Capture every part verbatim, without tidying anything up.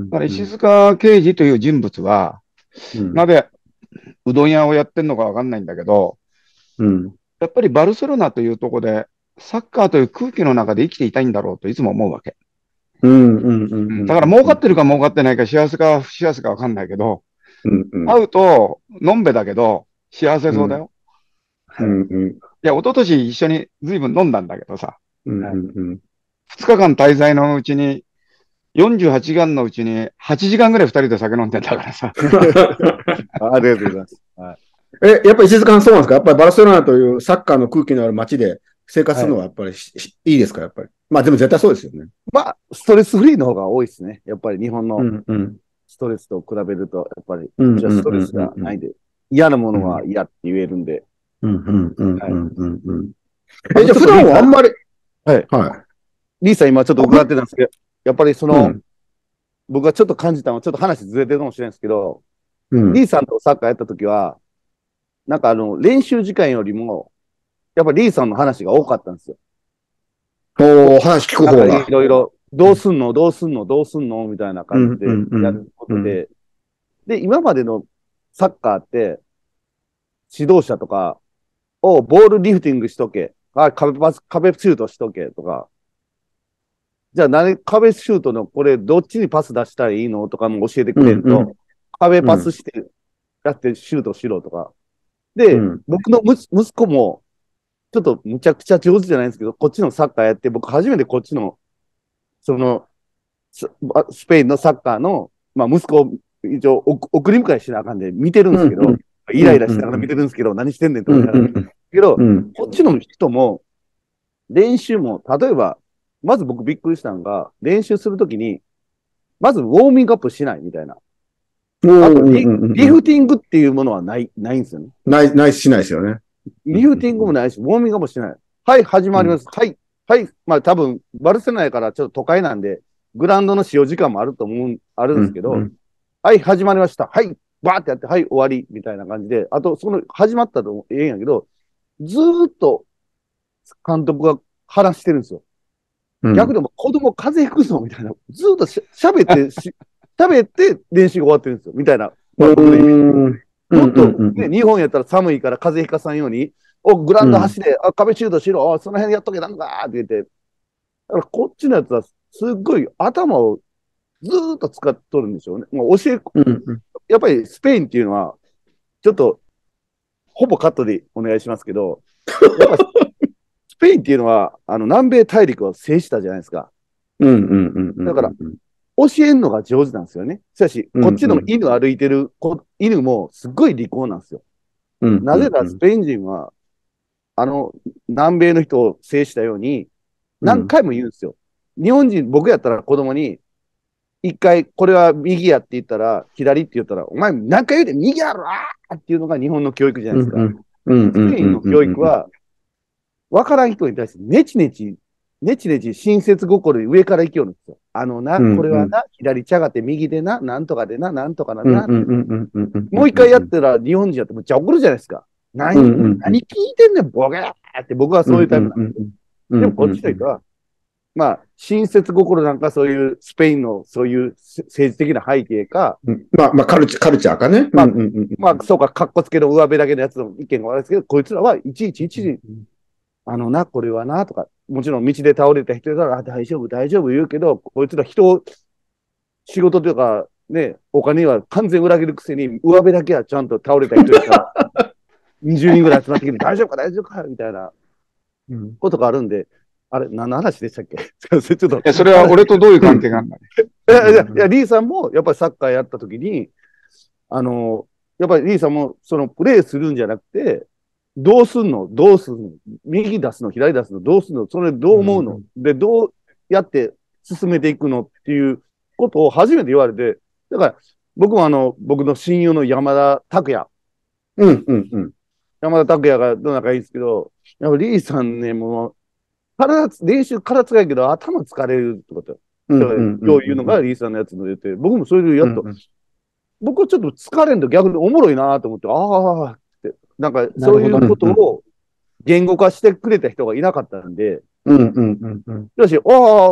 だから石塚啓二という人物は、 うん。 なぜうどん屋をやってんのかわかんないんだけど、 うん。 やっぱりバルセロナというところで、サッカーという空気の中で生きていたいんだろうといつも思うわけ。 うん。うん。うん。 うん、 うん。 だから儲かってるか儲かってないか幸せか不幸せかわかんないけど、 うん。うん。 会うと、のんべだけど、幸せうん。 そうだよ。 うん。うん。 いや、一昨年一緒に随分飲んだんだけどさ、 うん。うん。 ふつかかん滞在のうちに、よんじゅうはちじかんのうちにはちじかんぐらいふたりで酒飲んでんだからさ。 ありがとうございます。はい。 え、やっぱり石塚さんそうなんですか？やっぱりバルセロナというサッカーの空気のある街で生活するのはい。 はやっぱりししいいですか？やっぱり。まあでも絶対そうですよね。 まあ、ストレスフリーの方が多いですね。やっぱり日本のうんうん。 ストレスと比べると、やっぱりうんこっちはうんうんストレスがうんないんで、嫌なものはうん。 嫌って言えるんで、 うんうんうんはい。 うんうんうん。え、 あとちょっじゃあ普とリーさん、 段はあんまり、 はい。 はい。 リーさん今ちょっとあ、 伺っふ、 てたんですけど、やっぱりその、 うん、 僕がちょっと感じたのは、ちょっと話ずれてるかもしれないんですけど、 うん。 リーさんとサッカーやった時は、なんかあの、練習時間よりも、やっぱりリーさんの話が多かったんですよ。 おー、話聞くなんかい方が。 ろいろ、どうすんのどうすんのどうすんのみたいなうん、 感じでうん、うん、 やるこうん、 とで、で、今までのサッカーって、指導者とかをボールリフティングしとけ、あ、壁パス、壁シュートしとけとか、じゃあ何、壁シュートのこれどっちにパス出したらいいのとかも教えてくうん、うん、 れんと、壁うん、 パスしてやってシュートしろとか。で、 うん、 僕の息息子も、ちょっとむちゃくちゃ上手じゃないんですけど、こっちのサッカーやって、僕初めてこっちの、その、ススペインのサッカーの、まあ息子を一応送送り迎えしなあかんで見てるんでうん、 すけど、イうん、 ライラしながら見てるんですけど、何してんねんとうん、 思いながら。 うん、 けど、 うん、 こっちの人も、練習も、例えば、まず僕びっくりしたのが、練習するときに、まずウォーミングアップしないみたいな。 うん、 あとリ、 うん、うん。 リフティングっていうものはない、ないんですよね。 ない、ないしないですよね。うん、 リフティングもないし、ウォーミングアップもしない。はい、始うん、 まります。はい、はい。まあ多分、バルセロナやからちょっと都会なんで、グラウンドの使用時間もあると思う、あるんうん、 ですけど、 うん、 はい、始まりました。はい、バーってやって、はい、終わり、みたいな感じで、あと、その、始まったとええんやけど、ずーっと監督が話してるんですよ。 うん。 逆でも子供風邪ひくぞ、みたいな。ずーっとし喋ってし、喋って練習が終わってるんですよ。みたいな。 うーまあ僕のイメージ。 ん、うん、うん、 もっと、ね、 うん、 日本やったら寒いから風邪ひかさんように、お、グラウンドうん、 走れ、あ、壁シュートしろ、あその辺やっとけなんだって言って、だからこっちのやつはすっごい頭をずーっと使っとるんでしょうね。もう教え、 うん、 やっぱりスペインっていうのは、ちょっと、ほぼカットでお願いしますけど、やっぱスペインっていうのは、あの、南米大陸を制したじゃないですか。 うん、うん、うん、うん、 だから、 うん、 教えんのが上手なんですよね。しかし、 うん、 こっちのうん、 犬歩いてる子犬もすっごい利口なんですよ。 うん、うん、 なぜかうん、 スペイン人は、あの、南米の人を制したように、 うん、 何回も言うんですよ。日本人、僕やったら子供に、一回、これは右やって言ったら、左って言ったら、お前何回言うて右やろあーっていうのが日本の教育じゃないですか。 うん、うん、 スペインの教育は、わからん人に対してネチネチ、ネチネチ親切心で上から行きよるんですよ。あのな、これはな、左ちゃがって右でな、なんとかでな、なんとかな、な。もう一回やったら日本人やってむっちゃ怒るじゃないですか。何、何聞いてんねん、ボケーって僕はそういうタイプなんですよ。でもこっちというか、まあ、親切心なんかそういうスペインのそういう政治的な背景か、 まあ、まあ、カルチャー、カルチャーかね。 まあ、まあ、そうか、かっこつけの上辺だけのやつの意見が悪いですけど、こいつらはいちいちいちいち、あのな、これはな、とか、もちろん道で倒れた人だから、あ、大丈夫、大丈夫言うけど、こいつら人を、仕事というか、ね、お金は完全裏切るくせに、上辺だけはちゃんと倒れた人やから、にじゅうにんぐらい集まってきて、大丈夫か、大丈夫か、みたいなことがあるんで、あれ、何の話でしたっけちょっと。いや、それは俺とどういう関係があるんだね。 いやいや、いや、リーさんも、やっぱりサッカーやった時に、あの、やっぱりリーさんも、その、プレーするんじゃなくて、どうすんのどうすんの右出すの左出すのどうすんのそれどう思うの、うん、で、どうやって進めていくのっていうことを初めて言われて、だから、僕もあの、僕の親友の山田拓也。 うんうんうん。 山田拓也がどう仲いいんですけど、やっぱリーさんね、もう、体、練習体使いけど頭疲れるってこと。だから、今日言うのがリーさんのやつの言って、僕もそれでやっと、うんうん、僕はちょっと疲れんと逆におもろいなと思って、ああって、なんかそういうことを言語化してくれた人がいなかったんで、 うんうんうんうん。 よし、ああ、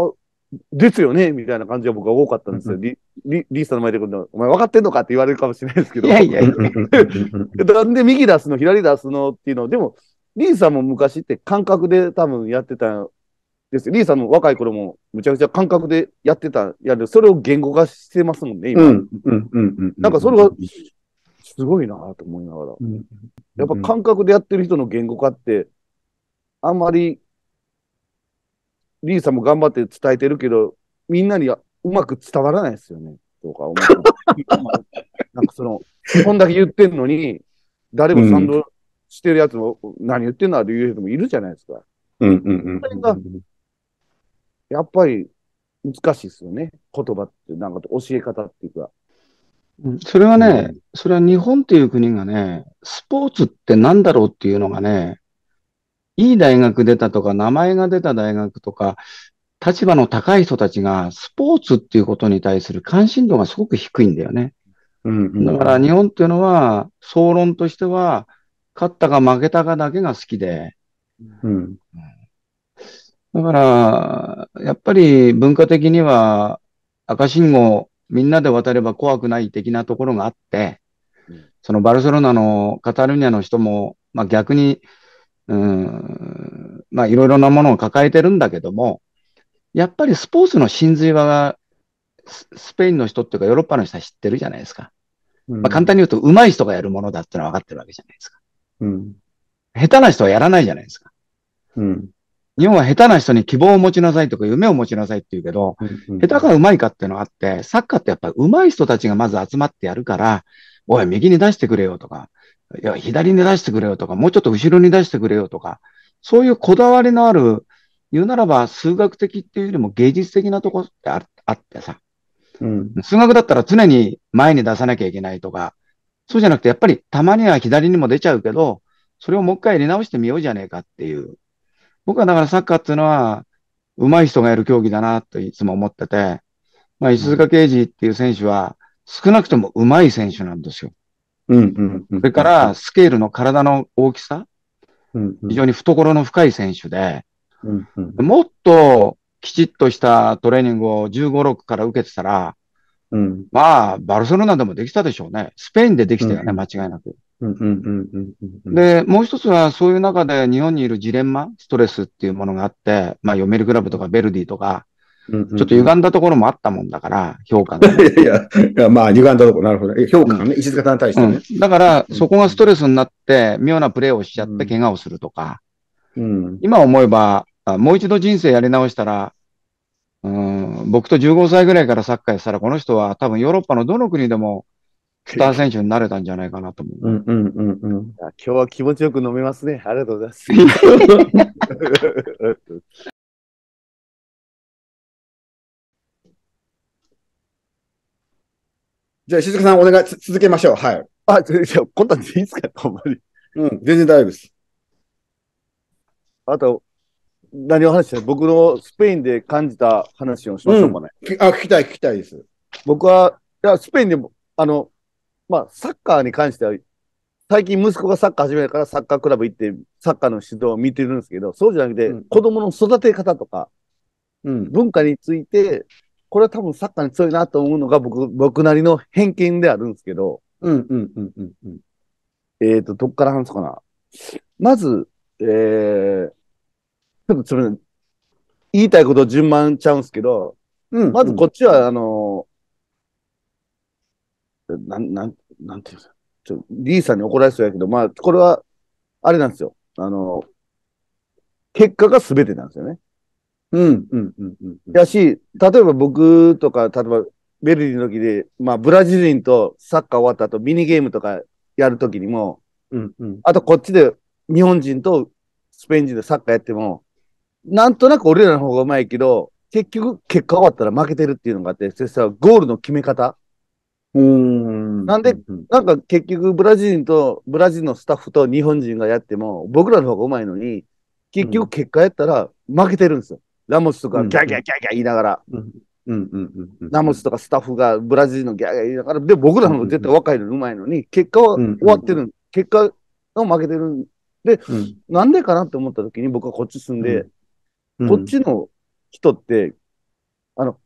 ですよねみたいな感じは僕は多かったんですよ。リリリーさんの前で来るの、お前分かってんのかって言われるかもしれないですけど。 いやいやいや。 なんで右出すの、左出すのっていうの、でも、リーさんも昔って感覚で多分やってたんですよ。リーさんも若い頃もむちゃくちゃ感覚でやってた、やる、それを言語化してますもんね、今。なんかそれがすごいなと思いながら。やっぱ感覚でやってる人の言語化って、あんまり、リーさんも頑張って伝えてるけど、みんなにはうまく伝わらないですよね。とか思って。なんかその、こんだけ言ってんのに、誰も賛同してるやつも、何言ってんのっていう人もいるじゃないですか。それが、やっぱり難しいですよね。言葉って、なんか教え方っていうか。 それはね、それは日本という国がね、スポーツってなんだろうっていうのがね、いい大学出たとか、名前が出た大学とか、立場の高い人たちがスポーツっていうことに対する関心度がすごく低いんだよね。だから日本っていうのは、総論としては、勝ったか負けたかだけが好きで、 うん、 だから、やっぱり文化的には赤信号みんなで渡れば怖くない的なところがあって、そのバルセロナのカタルーニャの人も、まあ逆に、うん、まあいろいろなものを抱えてるんだけども、やっぱりスポーツの真髄はススペインの人っていうかヨーロッパの人は知ってるじゃないですか。まあ簡単に言うと上手い人がやるものだってのは分かってるわけじゃないですか。 うん、 下手な人はやらないじゃないですか。 うん、 日本は下手な人に希望を持ちなさいとか夢を持ちなさいって言うけど、下手か上手いかっていうのがあって、サッカーってやっぱり上手い人たちがまず集まってやるから、おい、右に出してくれよとか、いや、左に出してくれよとか、もうちょっと後ろに出してくれよとか、そういうこだわりのある、言うならば数学的っていうよりも芸術的なところってああってさ、 うん、 数学だったら常に前に出さなきゃいけないとか、そうじゃなくてやっぱりたまには左にも出ちゃうけど、それをもう一回やり直してみようじゃねえかっていう。僕はだからサッカーっていうのは、上手い人がやる競技だなといつも思ってて、まあ、石塚啓二っていう選手は、少なくとも上手い選手なんですよ。 うん、 それから、スケールの体の大きさ、非常に懐の深い選手で、もっときちっとしたトレーニングをじゅうご、ろくから受けてたら、まあ、バルセロナでもできたでしょうね。スペインでできたよね、間違いなく。で、もう一つは、そういう中で日本にいるジレンマ、ストレスっていうものがあって、まあ、読売クラブとかベルディとか、ちょっと歪んだところもあったもんだから、評価が。 いやいや、いやまあ、歪んだところ、なるほど。評価がね、石塚さんに対してね。 うん、だから、そこがストレスになって、妙なプレーをしちゃって怪我をするとか、うん、今思えば、もう一度人生やり直したら、うん、僕とじゅうごさいぐらいからサッカーやったら、この人は多分ヨーロッパのどの国でもスター選手になれたんじゃないかなと思う。うんうんうんうん、今日は気持ちよく飲めますね。ありがとうございます。 じゃあ、石塚さん、お願い、続けましょう。はい。 あ、じゃあ、こんなんでいいですか、ほんまに。 うん、全然大丈夫です。 あと、何を話した僕のスペインで感じた話をしましょうかね。 うん、あ、聞きたい、聞きたいです。 僕は、いや、スペインでも、あの、まあ、サッカーに関しては、最近息子がサッカー始めたからサッカークラブ行って、サッカーの指導を見てるんですけど、そうじゃなくて、うん、子供の育て方とか、うん、文化について、これは多分サッカーに強いなと思うのが僕、僕なりの偏見であるんですけど、うんうんうんうんうん。えっと、どっから話すかな。まず、えー、ちょっとそれ、言いたいこと順番ちゃうんですけど、うん、まずこっちは、あの、なん、なん、なんていうんですか。ちょ、リーさんに怒られそうやけど、まあ、これは、あれなんですよ。あの、結果が全てなんですよね。うん、うん、うん、うん。やし、例えば僕とか、例えばベルディの時で、まあ、ブラジル人とサッカー終わった後、ミニゲームとかやるときにも、うんうん、あとこっちで日本人とスペイン人でサッカーやっても、なんとなく俺らの方がうまいけど、結局結果終わったら負けてるっていうのがあって、それさ、ゴールの決め方。うんなんで、なんか結局ブラジル人と、ブラジルのスタッフと日本人がやっても、僕らの方がうまいのに、結局結果やったら負けてるんですよ。ラモスとかギャーギャーギャーギャー言いながら。ラモスとかスタッフがブラジルのギャーギャー言いながら、で、僕らの方が絶対若いのにうまいのに、結果は終わってる。結果を負けてる。で、なんでかなって思った時に僕はこっち住んで、こっちの人って、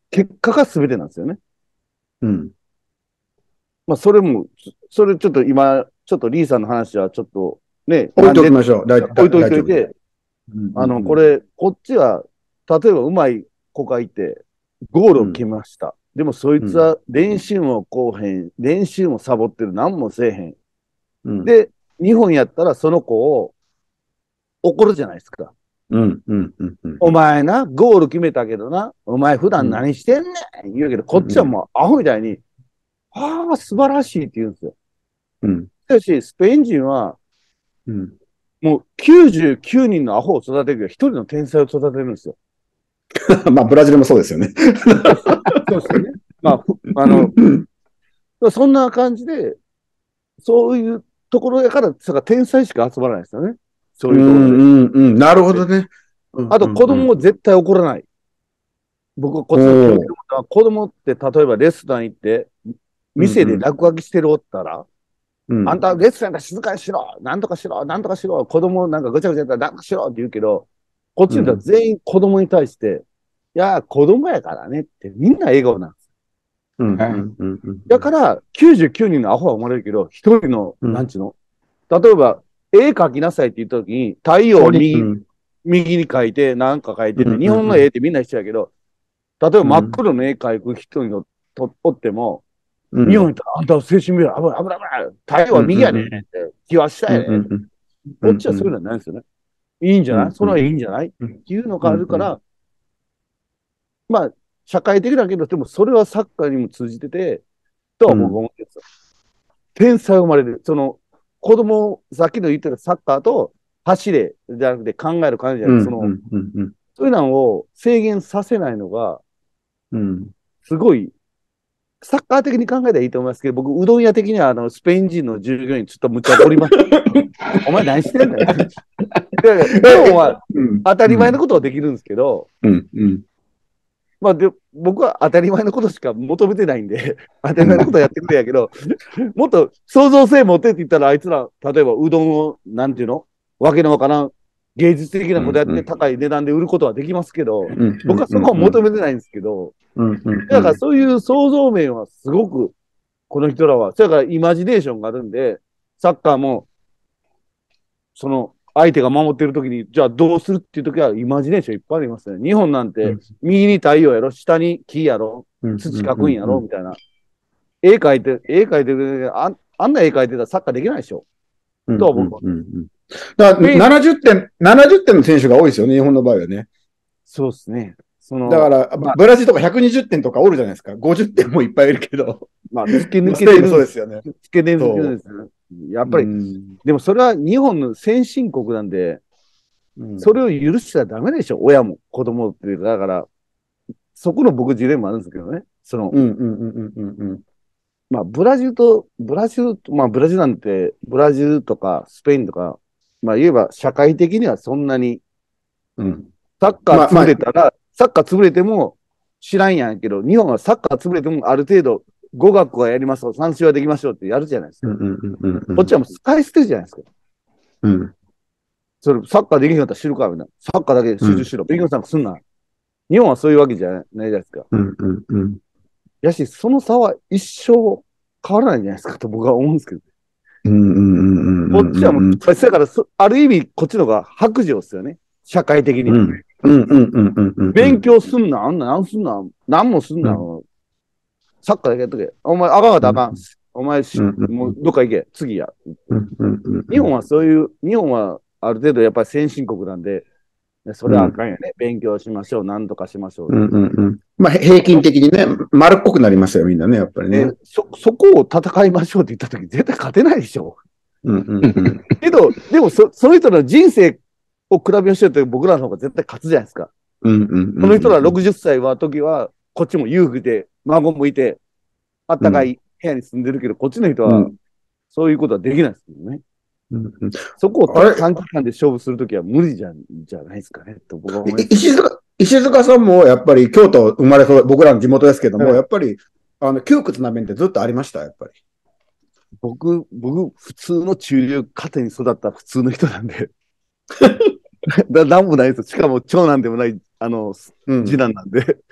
結果が全てなんですよね。 うん。 まあ、それも、それちょっと今、ちょっとリーさんの話はちょっとね、 置いときなんでましょう。大置いといといて、 うんあの、これ、こっちは、例えばうまい子がいて、ゴールを決めました。でもそいつは練習もこうへん、練習もサボってる、何もせえへん。 うん、 で、日本やったらその子を怒るじゃないですか。 うんうんうんうん、 お前な、ゴール決めたけどな、お前普段何してんねん言うけど、こっちはもうアホみたいに、ああ、素晴らしいって言うんですよ。 うん。 しかし、スペイン人は、 うん、 もうきゅうじゅうきゅうにんのアホを育てるけど、一人の天才を育てるんですよ。 まあ、ブラジルもそうですよね。 そうですよね。まあ、あの、そんな感じで、そういうところやから、そ天才しか集まらないですよね。そういうところで。 うんうんうん、なるほどね。 あと、子供を絶対怒らない。僕はこっちの教育は、子供って例えばレストラン行って、店で落書きしてるおったら、うん、あんたレストランが静かにしろ、なんとかしろ、なんとかしろ、子供なんかぐちゃぐちゃやったらなんとかしろって言うけど、こっちのは全員子供に対して、いや、子供やからねってみんな笑顔なんです。 うんうんうんうん、 だから、きゅうじゅうきゅうにんのアホは生まれるけど、一人の、なんちゅうの、例えば、絵描きなさいって言った時に、太陽を右、右に描いて、なんか描いてて、日本の絵ってみんな一緒やけど、例えば真っ黒の絵描く人にとおっても、日本に行ったら、あんたは精神病や、危ない、危ない、危ない、太陽は右やねんって、気はしたやねん。こっちはそういうのはないですよね。いいんじゃないそれはいいんじゃないっていうのがあるから、まあ、社会的だけど、でもそれはサッカーにも通じてて、とは僕は思ってるんですよ。天才生まれる。その、子供、さっきの言ってたサッカーと走れじゃなくて考える感じじゃない、その、そういうのを制限させないのが、すごい、サッカー的に考えたらいいと思いますけど、僕、うどん屋的には、あの、スペイン人の従業員、ちょっとむっちゃ怒ります。お前何してんだよ。日本は当たり前のことはできるんですけど、うんうん、まあで、僕は当たり前のことしか求めてないんで、当たり前のことはやってくれやけど、もっと創造性持ってって言ったら、あいつら、例えばうどんを、なんていうのわけのわからん、芸術的なことやって高い値段で売ることはできますけど、うんうん、僕はそこを求めてないんですけど、うんうんうん、だからそういう創造面はすごく、この人らは、それからイマジネーションがあるんで、サッカーも、その、相手が守ってるときに、じゃあどうするっていうときは、イマジネーションいっぱいありますね。日本なんて、右に太陽やろ、下に木やろ、土描くんやろ、みたいな。絵描いて、絵描いてるあ、あんな絵描いてたらサッカーできないでしょ。とは僕は。 だからななじゅってん、ななじゅってんの選手が多いですよね、日本の場合はね。 そうですね。 そのだから、まあ、ブラジルとかひゃくにじゅってんとかおるじゃないですか。ごじゅってんもいっぱいいるけど。 まあ、突き抜けてる。 そうですよね。 突き抜けてるんですよね。やっぱり、でもそれは日本の先進国なんで、うん、それを許しちゃダメでしょ、親も子供っていう。だから、そこの僕ジレンマあるんですけどね。その、うんうんうんうんうん。まあ、ブラジルと、ブラジル、まあ、ブラジルなんて、ブラジルとかスペインとか、まあ、言えば社会的にはそんなに、うん、サッカー潰れたら、まあまあ、サッカー潰れても知らんやんけど、日本はサッカー潰れてもある程度、語学はやりますよ、算数はできましょうってやるじゃないですか。こっちはもう使い捨てるじゃないですか。うん。それ、サッカーできへんかったら知るかみたいな。サッカーだけで集中しろ。うん、勉強なんかすんな。日本はそういうわけじゃないじゃないですか。うんうんうん。やし、その差は一生変わらないんじゃないですかと僕は思うんですけど。うんうんうんうん。こっちはもう、だから、ある意味、こっちの方が白状ですよね。社会的に。うんうんうんうんうん。勉強すんな、あんな、なんすんな、なんもすんな。うん、サッカーだけやっとけ。お前、あかんかったらあかん。お前、もうどっか行け。次や。日本はそういう、日本はある程度やっぱり先進国なんで、それはあかんよね。うん、勉強しましょう。なんとかしましょう。うんうんうん。 まあ、平均的にね、丸っこくなりますよ、みんなね、やっぱりね。 そ、そこを戦いましょうって言ったとき、絶対勝てないでしょ。うんうんうん。けど、でもそ、その人の人生を比べましょうって僕らの方が絶対勝つじゃないですか。うんうんうんうん。この人らろくじゅっさいは時は、こっちも裕福で、孫もいて、あったかい部屋に住んでるけど、こっちの人は、そういうことはできないですけどね。うんうん、そこを短期間で勝負するときは無理じゃじゃないですかね、と僕は思います。 石塚、石塚さんもやっぱり京都生まれそう、僕らの地元ですけども、はい、やっぱり、あの、窮屈な面ってずっとありました、やっぱり。 僕、僕、普通の中流家庭に育った普通の人なんで。だなんもないです。しかも長男でもない、あの、うん、次男なんで。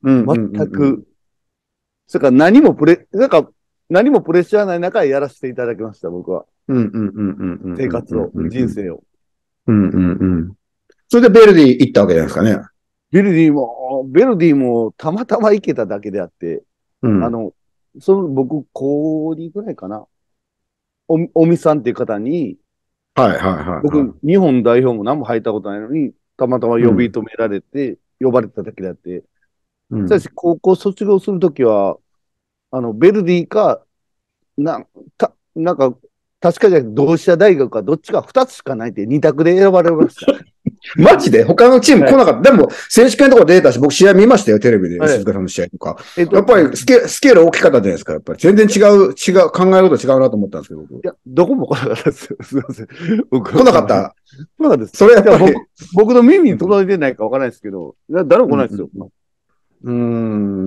うんうんうんうん全く。それから何もプレ、なんか何もプレッシャーない中でやらせていただきました、僕は。 うんうんうんうんうん。 生活を、人生を。 うんうんうん。それでベルディ行ったわけじゃないですかね。 ベルディも、ベルディもたまたま行けただけであって、 うん。 あの、その僕、高にぐらいかな。お、おみさんっていう方に、 はいはいはい、はい。 僕、日本代表も何も入ったことないのに、たまたま呼び止められて、呼ばれただけであって、 うん。 しかし、高校卒業するときは、あの、ベルディか、な、た、なんか、確かじゃなくて同志社大学かどっちか二つしかないって二択で選ばれました。 マジで他のチーム来なかった。はい、でも、選手権とか出たし、僕試合見ましたよ、テレビで。 はい、 石塚さんの試合とか。 えっと、 やっぱりスケスケール大きかったじゃないですか、やっぱり。全然違う、違う、考えること違うなと思ったんですけど、僕。 いや、どこも来なかったですよ。すいません。僕来なかった来なかったです。 それやっぱり。 僕、僕の耳に届いてないかわからないですけど、いや誰も来ないですよ。 うん。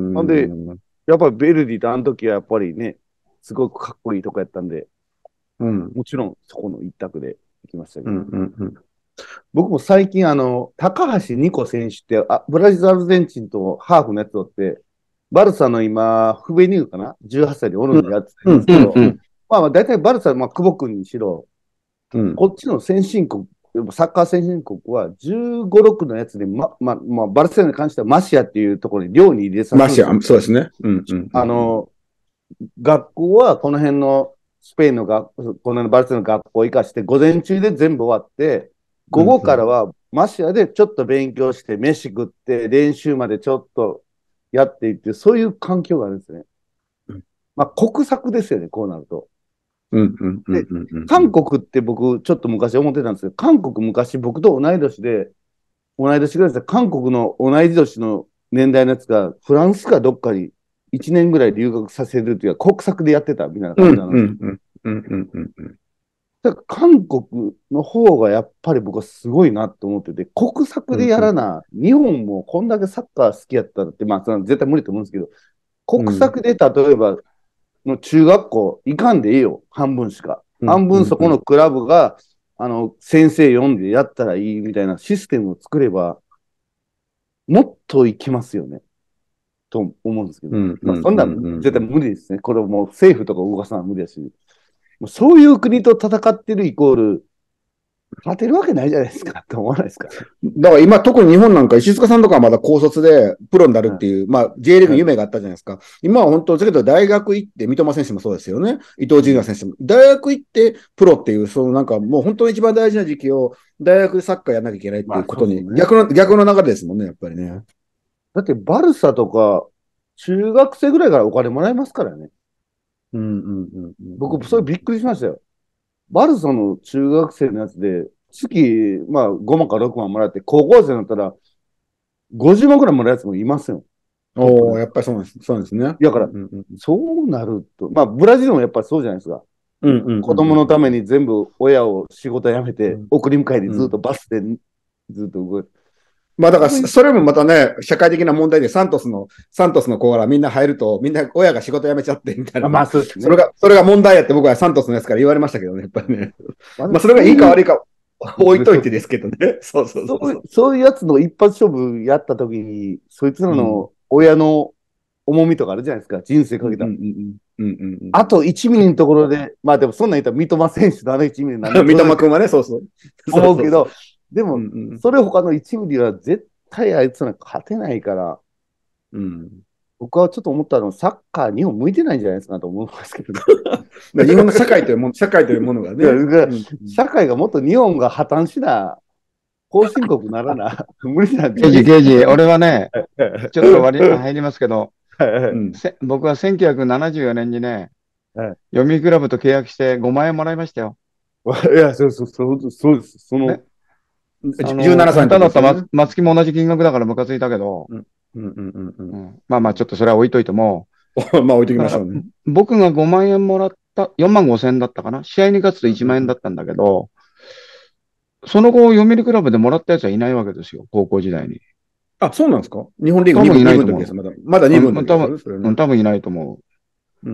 なんで、やっぱりベルディとあの時はやっぱりね、すごくかっこいいとこやったんで、 うん、 もちろんそこの一択で行きましたけど、 うんうんうん、 僕も最近あの、高橋二子選手って、あ、ブラジル、アルゼンチンとハーフのやつをって、バルサの今、フベニューかな ?じゅうはっさいでおるんでやってたんですけど、まあまあ大体バルサ、まあ久保君にしろ、うん、こっちの先進国、サッカー先進国はじゅうご、ろくのやつで、ま、ま、まあ、バルセロナに関してはマシアっていうところに寮に入れさせて。 マシア、そうですね。うんうん、 あの、学校はこの辺のスペインの学この辺のバルセロナの学校を生かして、午前中で全部終わって、午後からはマシアでちょっと勉強して、飯食って、練習までちょっとやっていって、そういう環境があるんですね。うん、まあ、国策ですよね、こうなると。で、韓国って僕、ちょっと昔思ってたんですけど、韓国昔僕と同い年で、同い年ぐらいです。韓国の同い年の年代のやつが、フランスかどっかにいちねんぐらい留学させるというか、国策でやってたみたいな感じなんですよ。だから韓国の方がやっぱり僕はすごいなと思ってて、国策でやらな、うんうん、日本もこんだけサッカー好きやったらって、まあ、それは絶対無理と思うんですけど、国策で例えば、の中学校行かんでいいよ、半分しか。半分そこのクラブが、あの、先生読んでやったらいいみたいなシステムを作れば、もっといきますよね。と思うんですけど。まあ、そんな絶対無理ですね。これもう政府とか動かさない無理だし。そういう国と戦ってるイコール、勝てるわけないじゃないですかって思わないですか。 だから今特に日本なんか石塚さんとかはまだ高卒でプロになるっていう、はい、まあ J リーグ夢があったじゃないですか。はい、今は本当、だけど大学行って、三笘選手もそうですよね。伊東純也選手も。大学行ってプロっていう、そのなんかもう本当に一番大事な時期を大学でサッカーやらなきゃいけないっていうことに、まあね、逆の、逆の流れですもんね、やっぱりね。 だってバルサとか中学生ぐらいからお金もらえますからね。 うんうんうんうん、 僕、それびっくりしましたよ。バルサの中学生のやつで、月、まあ、ごまんかろくまんもらって、高校生になったら、ごじゅうまんくらいもらうやつもいますよ。 おお、やっぱりそうです。そうですね。 だから、うんうんうん、そうなると、まあ、ブラジルもやっぱりそうじゃないですか。 うんうんうんうん、 子供のために全部親を仕事辞めて、うん、送り迎えにずっとバスで、ずっと動いて。 まあだから、それもまたね、社会的な問題で、サントスの、サントスの子からみんな入ると、みんな親が仕事辞めちゃって、みたいな。 まあそうですね。 それが、それが問題やって僕はサントスのやつから言われましたけどね、やっぱりね。まあそれがいいか悪いか置いといてですけどね。そうそうそうそう。 そういうやつの一発勝負やった時に、そいつらの親の重みとかあるじゃないですか、人生かけた。あといちミリのところで、まあでもそんなん言ったら三笘選手のあのいちミリなんで。 三笘君はね、そうそう。 思うけど、でも、うんうん、それ他のいちミリは絶対あいつら勝てないから、うん、僕はちょっと思ったのは、サッカー日本向いてないんじゃないですかと思うんですけど、 ね、日本の社会というもの、社会というものがね。 社会がもっと日本が破綻しな、後進国ならな、無理なんじゃないですか。刑事、刑事、俺はね、ちょっと割り入りますけど、うん、僕はせんきゅうひゃくななじゅうよねんにね、読売クラブと契約してごまんえんもらいましたよ。 いや、そうそう、そうそうです。その、ね、 じゅうななさいの時、ね、だった松木も同じ金額だからムカついたけど、まあまあちょっとそれは置いといても、 まあ置いときましょうね。 僕がごまんえんもらった、よんまんごせんだったかな、試合に勝つといちまんえんだったんだけど、その後、読売クラブでもらったやつはいないわけですよ、高校時代に。 あ、そうなんですか？日本リーグにぶんの時です。まだ、まだにぶんの時です。 多分、多分いないと思う。うん。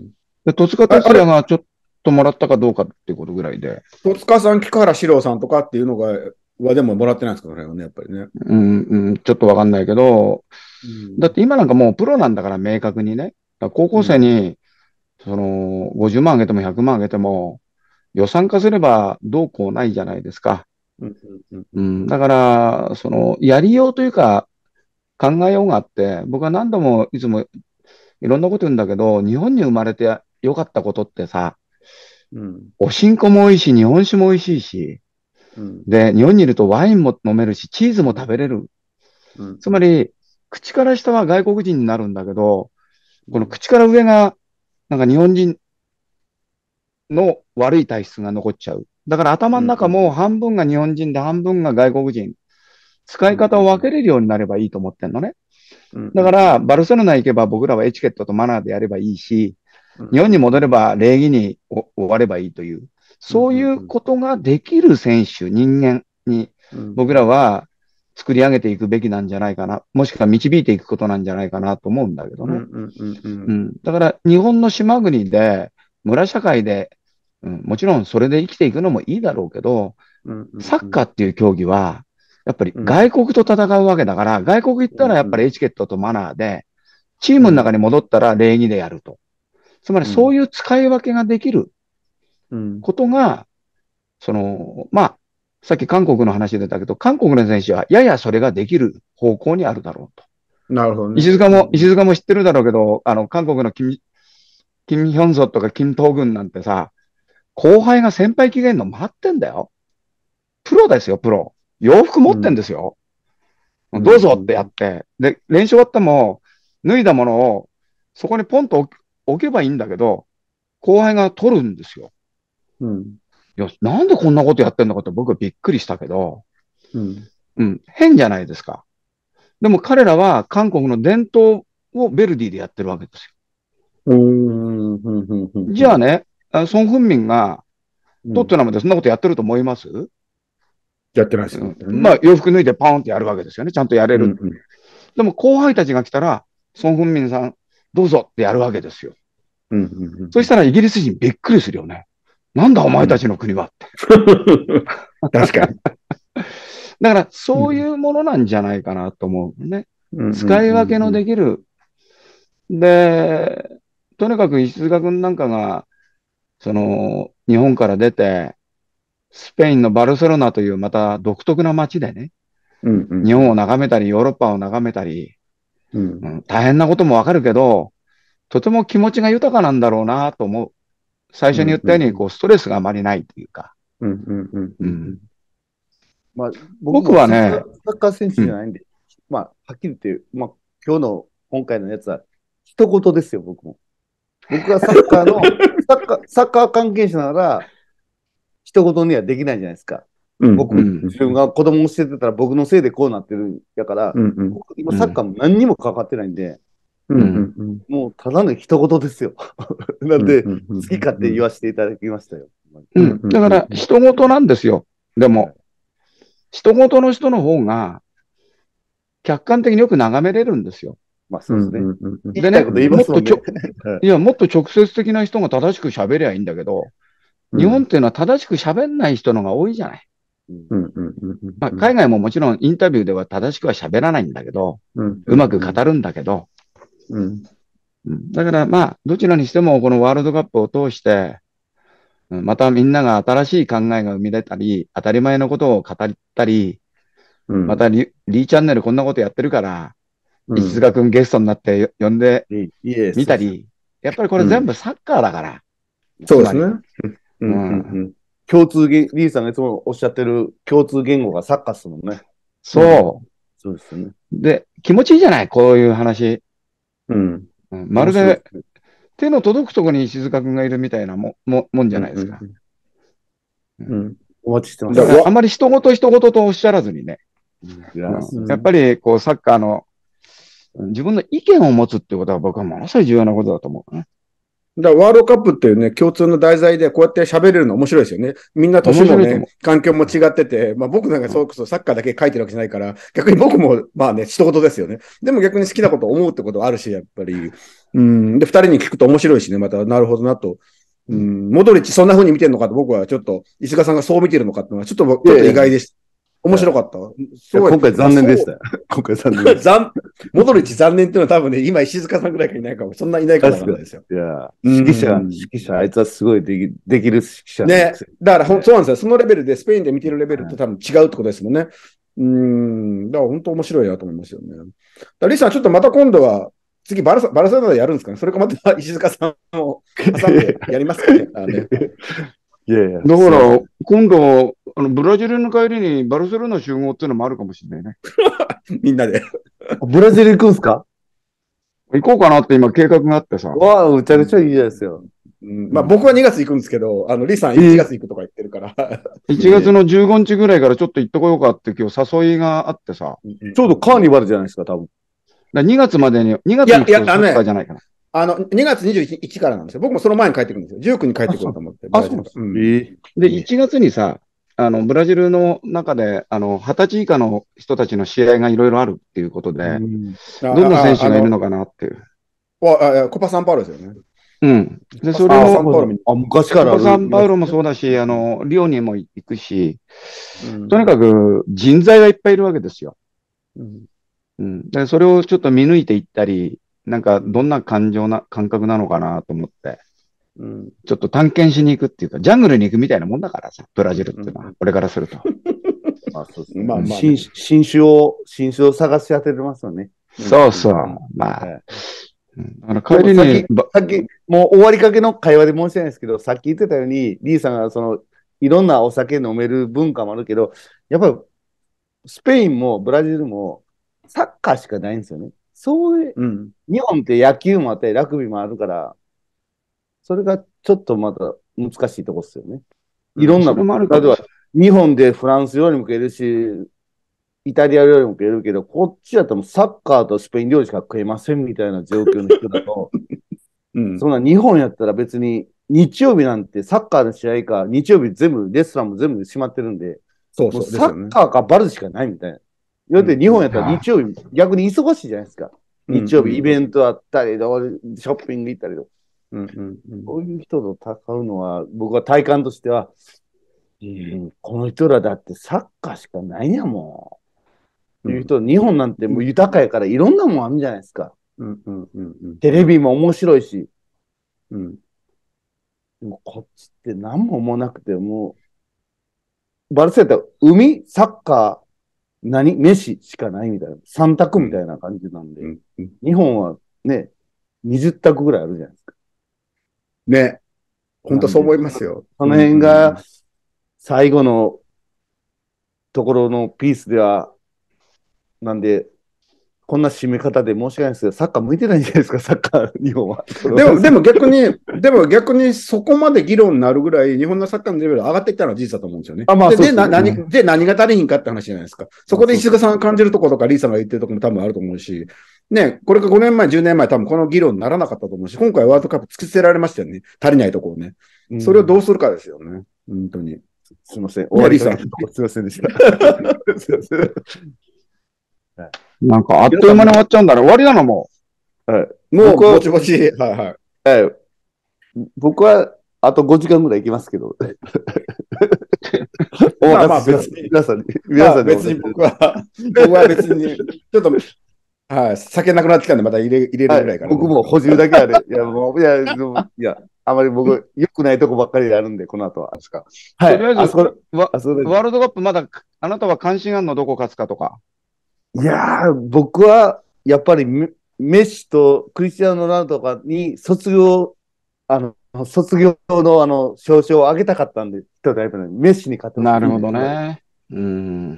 で、戸塚哲也がちょっともらったかどうかっていうことぐらいで。 戸塚さん、菊原史郎さんとかっていうのが、 はでももらってないんですか、それはね、やっぱりね。 うん、うん、ちょっとわかんないけど、 うん、 だって今なんかもうプロなんだから明確にね。高校生に、その、ごじゅうまんあげてもひゃくまんあげても、予算化すればどうこうないじゃないですか。 うん、うん、ううん、 ん、だから、その、やりようというか、考えようがあって、僕は何度もいつもいろんなこと言うんだけど、日本に生まれてよかったことってさ、 うん、 おしんこも美味しい、日本酒も美味しいし、 うん、 で、日本にいるとワインも飲めるし、チーズも食べれる。 うん、 つまり、口から下は外国人になるんだけど、この口から上が、なんか日本人の悪い体質が残っちゃう。だから頭の中も半分が日本人で半分が外国人。使い方を分けれるようになればいいと思ってんのね。だから、バルセロナ行けば僕らはエチケットとマナーでやればいいし、日本に戻れば礼儀に終わればいいという、そういうことができる選手、人間に僕らは作り上げていくべきなんじゃないかな。もしくは導いていくことなんじゃないかなと思うんだけどね。うん。だから日本の島国で、村社会で、うん、もちろんそれで生きていくのもいいだろうけど、サッカーっていう競技は、やっぱり外国と戦うわけだから、外国行ったらやっぱりエチケットとマナーで、チームの中に戻ったら礼儀でやると。つまりそういう使い分けができることが、その、まあ、さっき韓国の話出たけど、韓国の選手はややそれができる方向にあるだろうと。 なるほどね。 石塚も、石塚も知ってるだろうけど、あの、韓国のキム、キム・ヒョンソとかキム・トーグンなんてさ、後輩が先輩期限の待ってんだよ。プロですよ、プロ。洋服持ってんですよ。うん、どうぞってやって。で、練習終わっても、脱いだものをそこにポンと置けばいいんだけど、後輩が取るんですよ。 うん。 いや、なんでこんなことやってんのかって僕はびっくりしたけど、 うん。 うん、変じゃないですか。でも彼らは韓国の伝統をベルディでやってるわけですよ。 うん。 じゃあね、ソン・フンミンがトッテナムでそんなことやってると思います、うん、 やってないですよ、ね。 うん。まあ、洋服脱いでパーンってやるわけですよね。ちゃんとやれる。うんうん、でも後輩たちが来たら、ソン・フンミンさん、どうぞってやるわけですよ。 うんうんうん、 そしたらイギリス人びっくりするよね。なんだお前たちの国はって。 確かに。 だから、そういうものなんじゃないかなと思うね。うん、使い分けのできる。で、とにかく石塚君なんかが、その、日本から出て、スペインのバルセロナというまた独特な街でね、うんうん、日本を眺めたり、ヨーロッパを眺めたり、うんうん、大変なこともわかるけど、とても気持ちが豊かなんだろうなと思う。最初に言ったように、こう、ストレスがあまりないというか。僕はね、 サッカー選手じゃないんで、うん、まあ、はっきり言って、まあ、今日の今回のやつは、一言ですよ、僕も。僕がサッカーの、サッカー、サッカー関係者なら、一言にはできないじゃないですか。うん、僕、うん、自分が子供を捨ててたら僕のせいでこうなってるんやから、うんうん、僕今サッカーも何にも関わってないんで、うんうんうん、もうただの一言ですよ。なんで、好き勝手言わせていただきましたよ。 うん、だから、人事なんですよ。でも、はい、人事の人の方が、客観的によく眺めれるんですよ。 まあそうですね。 でね、もっとちょ、いや、もっと直接的な人が正しく喋りゃいいんだけど、日本っていうのは正しく喋んない人のが多いじゃない。まあ、海外ももちろんインタビューでは正しくは喋らないんだけど、うまく語るんだけど、うんうん、だからまあ、どちらにしてもこのワールドカップを通して、またみんなが新しい考えが生み出たり、当たり前のことを語ったり、うん、またリ、リーチャンネルこんなことやってるから、うん、石塚くんゲストになって呼んでみたり、やっぱりこれ全部サッカーだから。 うん、そうですね。 うんうんうん、共通言、リーさんがいつもおっしゃってる共通言語がサッカーですもんね。 そう。うん、 そうですね。 で、気持ちいいじゃないこういう話。うん。うん、まるで手の届くところに石塚くんがいるみたいなもももんじゃないですか。 うん。うん、お待ちしてます。 あんまり人事人事とおっしゃらずにね。うん、やっぱりこうサッカーの自分の意見を持つっていうことは僕はものすごい重要なことだと思うね。 だからワールドカップっていうね、共通の題材でこうやって喋れるの面白いですよね。みんな年もね、環境も違ってて、まあ僕なんかそうこそサッカーだけ書いてるわけじゃないから、逆に僕もまあね、一言ですよね。でも逆に好きなことを思うってことはあるし、やっぱり。うん。で、二人に聞くと面白いしね、またなるほどなと。うん。モドリッチそんな風に見てるのかと僕はちょっと、石川さんがそう見てるのかっていうのはちょっと、ちょっと意外でした。 面白かった。 すごい。今回残念でしたよ。今回残念でした。 モドリッチ残念っていうのは多分ね、今石塚さんぐらいかいないかも。そんないないかもしれないですよ。 いや、指揮者、指揮者、あいつはすごいできできる指揮者。 ね。だからほ、そうなんですよ。そのレベルで、スペインで見てるレベルと多分違うってことですもんね。うん。だから本当面白いなと思いますよね。だリさん、ちょっとまた今度は、次バルサ、バルサロナでやるんですかね。それかまた石塚さんを挟んでやりますかね。あねいやいや。だから、今度、あの、ブラジルの帰りにバルセロナ集合っていうのもあるかもしれないね。 みんなで。 ブラジル行くんすか？ 行こうかなって今計画があってさ。 わあ、むちゃくちゃいいですよ。 うん、まあ僕はにがつ行くんですけど、あの、リさんいちがつ行くとか言ってるから。 いちがつのじゅうごにちぐらいからちょっと行ってこようかって今日誘いがあってさ。 ちょうどカーニバルじゃないですか、多分。 だにがつまでに、にがつに行くとサッカーじゃないかな。 あの、にがつにじゅういちにちからなんですよ。僕もその前に帰ってくるんですよ。じゅうくに帰ってくると思って。 あ、そうです。 うん、 で、いちがつにさ、あの、ブラジルの中で、あの、はたち以下の人たちの試合がいろいろあるっていうことで、うん、どんな選手がいるのかなっていう。 ああコパサンパウロですよね。 うん。で、それを、 あ、昔からコパサンパウロもそうだし、あの、リオにも行くし、うん、とにかく人材がいっぱいいるわけですよ。うん。うん。で、それをちょっと見抜いていったり、なんか、どんな感情な、感覚なのかなと思って、うん、ちょっと探検しに行くっていうか、ジャングルに行くみたいなもんだからさ、ブラジルっていうのは、俺からすると。 まあ、そうですね。まあ、まあ、新、新種を、新種を探し当ててますよね。 そうそう。まあ、 だから帰りにさっき、さっき、もう終わりかけの会話で申し訳ないですけど、さっき言ってたように、リーさんがその、いろんなお酒飲める文化もあるけど、やっぱり、スペインもブラジルも、サッカーしかないんですよね。そういう、うん、日本って野球もあってラグビーもあるから、それがちょっとまた難しいとこですよね。いろんな、うん、例えば日本でフランス料理も食えるし、イタリア料理も食えるけど、こっちだともうサッカーとスペイン料理しか食えませんみたいな状況の人だと、うん、そんな日本やったら別に日曜日なんてサッカーの試合か、日曜日全部レストランも全部閉まってるんで、そうそう、サッカーかバルしかないみたいな。だって日本やったら日曜日、逆に忙しいじゃないですか。日曜日イベントあったり、ショッピング行ったりと。うんうんうん、そういう人と戦うのは、僕は体感としては、うん、この人らだってサッカーしかないやもん。うん、いう人、日本なんてもう豊かやからいろんなもんあるんじゃないですか。うんうんうんうん、テレビも面白いし。うん、でもこっちって何も思わなくて、もう、バルセロナって海、サッカー、何飯しかないみたいな。さん択みたいな感じなんで。うんうん、日本はね、にじゅう択ぐらいあるじゃないですか。 ね。本当そう思いますよ。 その辺が、最後のところのピースでは、なんで、こんな締め方で申し訳ないですけど、サッカー向いてないんじゃないですか、サッカー、日本は。 でも、でも逆に、でも逆にそこまで議論になるぐらい、日本のサッカーのレベル上がっていったのは事実だと思うんですよね。あ、まあ、で、で、な、何、で、何が足りひんかって話じゃないですか。そこで石塚さんが感じるところとか、リーさんが言ってるところも多分あると思うし、ね、これがごねんまえ、じゅうねんまえ、多分この議論にならなかったと思うし、今回ワールドカップ突きつけられましたよね。足りないところね。うん、それをどうするかですよね。本当に。 すいません。終わりさん。すいませんでした。すいません。 なんかあっという間に終わっちゃうんだね。終わりなのもう。はい。もう、ぼちぼち。はいはい。 はい。僕は、あとごじかんぐらい行きますけど。 まあまあ別に。皆さんに。皆さんに。別に僕は、僕は別に、ちょっと、はい。酒なくなってきたんで、また入れ、入れるぐらいから、 ねはい。僕も補充だけある。いや、もう、いや、いや、あまり僕、良くないとこばっかりあるんで、この後は。 はい。とりあえず、ワールドカップまだ、あなたは関心あるのどこ勝つかとか。 いやー、僕は、やっぱりメ、メッシとクリスティアーノ・ロナウドとかに卒業、あの、卒業のあの、証書をあげたかったんで、メッシに勝ってほしい。 なるほどね。うん。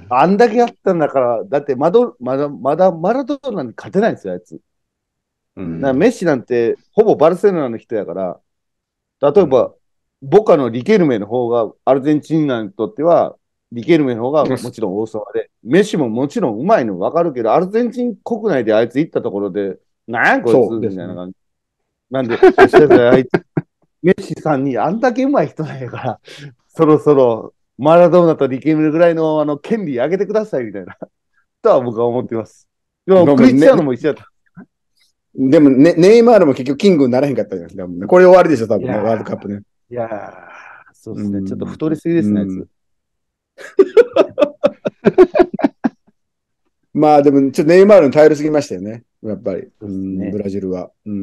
あんだけやったんだから、だってまだ、まだ、まだマラドーナに勝てないんですよ、あいつ。うん。だからメッシなんて、ほぼバルセロナの人やから、例えば、うん、ボカのリケルメの方が、アルゼンチンにとっては、リケルメの方がもちろん大沢で、メッシももちろんうまいの分かるけど、アルゼンチン国内であいつ行ったところで、なんやこいつみたいな感じ。なんで、あいつ、メッシさんにあんだけうまい人なんやから、そろそろマラドーナとリケルメぐらいのあの権利あげてくださいみたいな、とは僕は思っています。でも、クリスチャーノも一緒やった。 でもね、ネイマールも結局キングにならへんかったじゃないですか。これ終わりでしょ、多分ね、ワールドカップね。 いやー、そうですね。ちょっと太りすぎですね、あいつ。 まあでも、ちょっとネイマールに頼りすぎましたよね。やっぱり。うねん、ブラジルは。うん。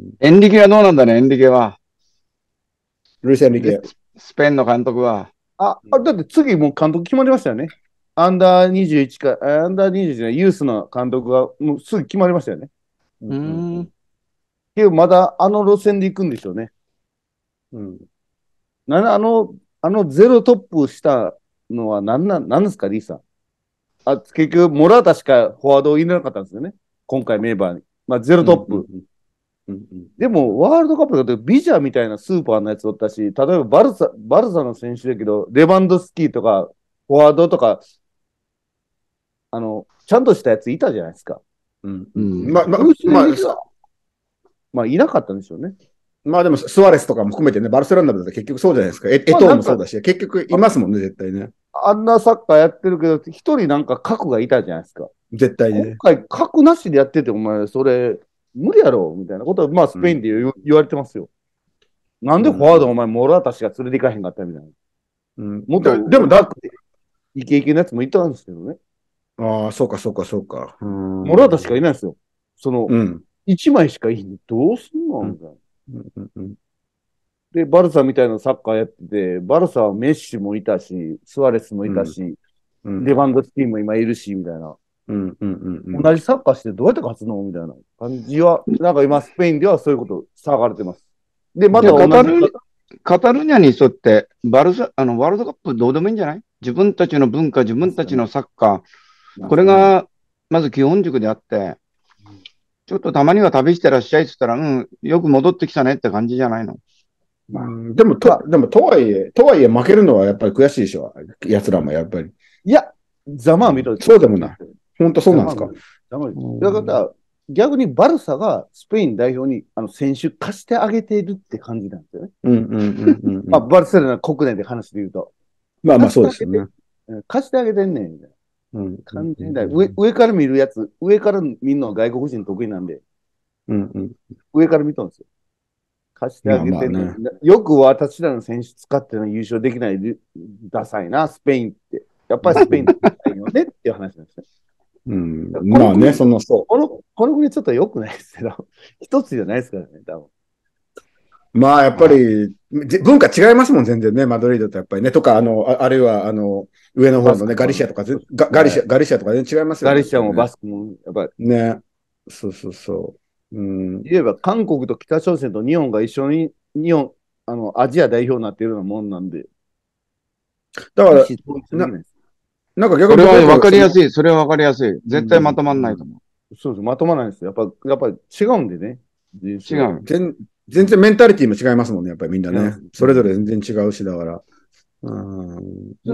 エンリケはどうなんだね、エンリケは。 ルイス・エンリケ。 スペインの監督は。 あ、あだって次もう監督決まりましたよね。アンダーにじゅういちか、アンダーにじゅういちじゃない、ユースの監督がもうすぐ決まりましたよね。 うーん。 けどまだあの路線で行くんでしょうね。 うん。 なんであの、あのゼロトップしたのは何なん、何ですか、リーさん。あ、結局、モラータしかフォワードを入れなかったんですよね。今回メンバーに。まあ、ゼロトップ。 うんうんうん、 でも、ワールドカップだとビジャーみたいなスーパーのやつおったし、例えばバルサ、バルサの選手だけど、レバンドスキーとか、フォワードとか、あの、ちゃんとしたやついたじゃないですか。 うんうん。 まあ、まあ、 ままあ、 あ、まあ、いなかったんでしょうね。 まあでも、スアレスとかも含めてね、バルセロナだって結局そうじゃないですか。エエトーもそうだし、結局いますもんね、絶対ね。 あんなサッカーやってるけど、一人なんか核がいたじゃないですか。 絶対にね。 今回核なしでやってて、お前、それ、無理やろみたいなことは、まあ、スペインで言,、言われてますよ。なんでフォワードお前、モラータしか連れて行かへんかったみたいな。 うん、 もっと、 でもだ、 イケイケのやつもいたんですけどね。 ああ、そうか、そうか、そうか。 モラータしかいないですよ。その、 うん。 一枚しかいいんで、どうすんのみたいな。 うんうんうん、 で、バルサみたいなサッカーやってて、バルサはメッシもいたし、スアレスもいたし、 うん、 レバンドスキーも今いるし、みたいな。 うんうんうんうん、 同じサッカーしてどうやって勝つのみたいな感じは、なんか今、スペインではそういうこと騒がれてます。で、また同じカタル、カタルニャに沿って、バルサ、あの、ワールドカップどうでもいいんじゃない？自分たちの文化、自分たちのサッカー。これが、まず基本軸であって、ちょっとたまには旅してらっしゃいって言ったら、うん、よく戻ってきたねって感じじゃないの。 まあ、でも、と、でも、とはいえ、とはいえ負けるのはやっぱり悔しいでしょ。奴らもやっぱり。 いや、ざまあ見ろ。 そうでもない。本当そうなんですか。 ざまだから、逆にバルサがスペイン代表にあの選手貸してあげているって感じなんですよね。 うんうんうんうん、うん。 まあ、バルセロナ国内で話で言うと。 まあまあそうですよね。 貸してあげてんねん、みたいな。うん、 感じだ、上。上から見るやつ、上から見るのは外国人得意なんで、 うんうん、 上から見たんですよ。貸してあげてんねん。まあまあね、よく私らの選手使っての優勝できないダサいな、スペインって。やっぱりスペインっていいよねっていう話なんですね。 うん、まあね、その、そう。 この、この国ちょっと良くないですけど、一つじゃないですからね、多分。 まあ、やっぱり、文化違いますもん、全然ね、マドリードとやっぱりね。とか、あの、あ, あるいは、あの、上の方のね、ガリシアとか、ガガリシア、ガリシアとか全然違いますよね。ガリシアもバスクも、やっぱり。 ね。そうそうそう。うん。 言えば、韓国と北朝鮮と日本が一緒に、日本、あの、アジア代表になっているようなもんなんで。 だから、ななんか逆に。 それは分かりやすい。それは分かりやすい。絶対まとまんないと思う。 うんうん、そうです。まとまらないです。やっぱ、やっぱり違うんでね。 違う。 全全然メンタリティも違いますもんね、やっぱりみんなね。それぞれ全然違うし、だから。 うん、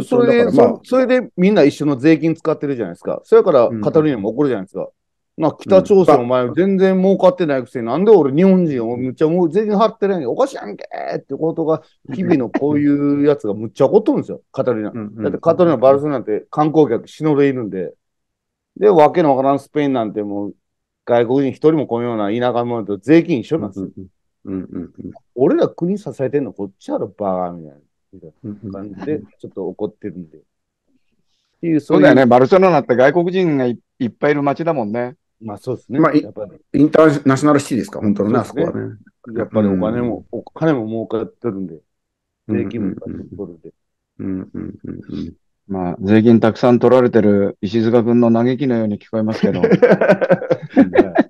それで、まあ、それでみんな一緒の税金使ってるじゃないですか。それからカタルーニャも怒るじゃないですか。まあ、北朝鮮、お前全然儲かってないくせに、なんで俺日本人をむっちゃもう税金払ってないのにおかしいやんけってことが、日々のこういうやつがむっちゃ怒っとるんですよ、カタルーニャ。だってカタルーニャ、バルセロナって観光客死のれいるんで。で、わけのわからんスペインなんてもう外国人一人も来んような田舎者と税金一緒なんですよ。うんうんうん、俺ら国支えてんのこっちやろ、バーみたいな感じで、ちょっと怒ってるんで。 っていうそうだよね、バルセロナって外国人が い, いっぱいいる街だもんね。 まあそうですね。 まあ、やっぱりインターナショナルシティですか、本当のね、あそこはね。 やっぱりお金も、お金も儲かってるんで、税金も取るんで。 うんうんうんうん、 まあ、税金たくさん取られてる石塚君の嘆きのように聞こえますけど。